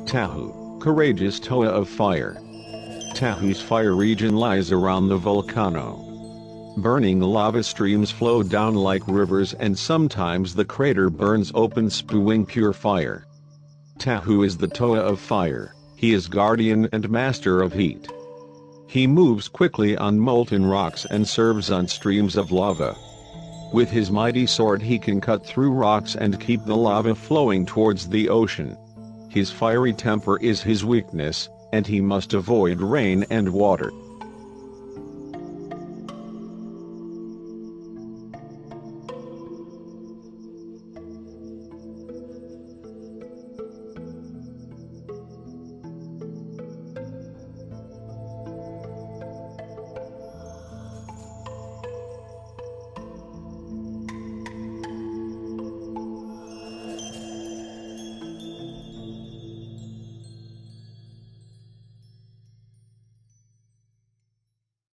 Tahu, courageous Toa of fire. Tahu's fire region lies around the volcano. Burning lava streams flow down like rivers, and sometimes the crater burns open, spewing pure fire. Tahu is the Toa of fire. He is guardian and master of heat. He moves quickly on molten rocks and serves on streams of lava. With his mighty sword he can cut through rocks and keep the lava flowing towards the ocean. His fiery temper is his weakness, and he must avoid rain and water.